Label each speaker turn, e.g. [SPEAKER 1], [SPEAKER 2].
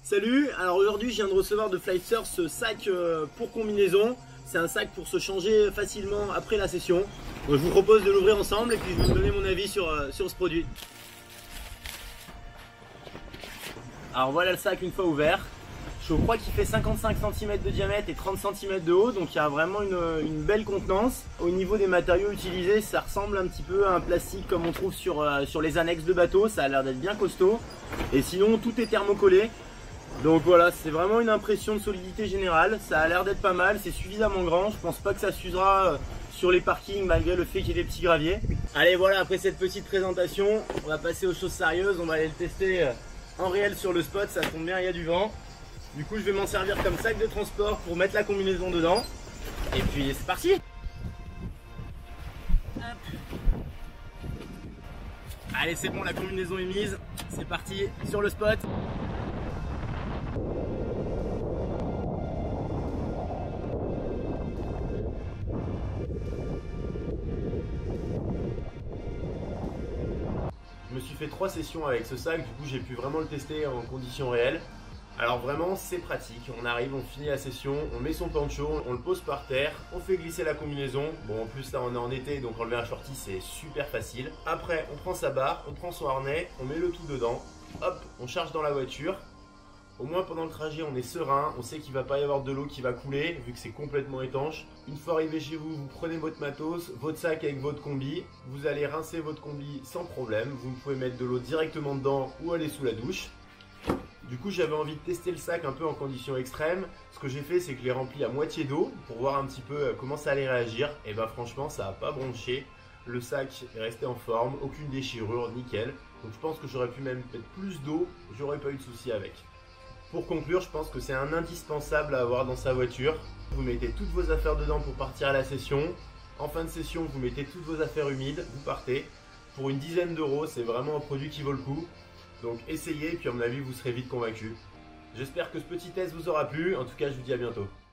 [SPEAKER 1] Salut, alors aujourd'hui je viens de recevoir de Flightsurf ce sac pour combinaison. C'est un sac pour se changer facilement après la session. Donc, je vous propose de l'ouvrir ensemble et puis je vais vous donner mon avis sur ce produit. Alors voilà le sac une fois ouvert. Je crois qu'il fait 55 cm de diamètre et 30 cm de haut, donc il y a vraiment une belle contenance. Au niveau des matériaux utilisés, ça ressemble un petit peu à un plastique comme on trouve sur les annexes de bateaux. Ça a l'air d'être bien costaud. Et sinon tout est thermocollé. Donc voilà, c'est vraiment une impression de solidité générale. Ça a l'air d'être pas mal, c'est suffisamment grand. Je pense pas que ça s'usera sur les parkings malgré le fait qu'il y ait des petits graviers. Allez voilà, après cette petite présentation, on va passer aux choses sérieuses. On va aller le tester en réel sur le spot. Ça tombe bien, il y a du vent. Du coup je vais m'en servir comme sac de transport pour mettre la combinaison dedans. Et puis c'est parti. Hop. Allez c'est bon, la combinaison est mise. C'est parti sur le spot. Je me suis fait 3 sessions avec ce sac, du coup j'ai pu vraiment le tester en conditions réelles. Alors vraiment c'est pratique, on arrive, on finit la session, on met son poncho, on le pose par terre, on fait glisser la combinaison. Bon en plus là on est en été donc enlever un shorty c'est super facile. Après on prend sa barre, on prend son harnais, on met le tout dedans, hop, on charge dans la voiture. Au moins pendant le trajet on est serein, on sait qu'il ne va pas y avoir de l'eau qui va couler vu que c'est complètement étanche. Une fois arrivé chez vous, vous prenez votre matos, votre sac avec votre combi, vous allez rincer votre combi sans problème. Vous pouvez mettre de l'eau directement dedans ou aller sous la douche. Du coup j'avais envie de tester le sac un peu en conditions extrêmes. Ce que j'ai fait c'est que je l'ai rempli à moitié d'eau pour voir un petit peu comment ça allait réagir. Et bah franchement ça n'a pas bronché. Le sac est resté en forme, aucune déchirure, nickel. Donc je pense que j'aurais pu même mettre plus d'eau, j'aurais pas eu de souci avec. Pour conclure, je pense que c'est un indispensable à avoir dans sa voiture. Vous mettez toutes vos affaires dedans pour partir à la session. En fin de session, vous mettez toutes vos affaires humides, vous partez. Pour une dizaine d'euros, c'est vraiment un produit qui vaut le coup. Donc essayez, puis à mon avis, vous serez vite convaincu. J'espère que ce petit test vous aura plu. En tout cas, je vous dis à bientôt.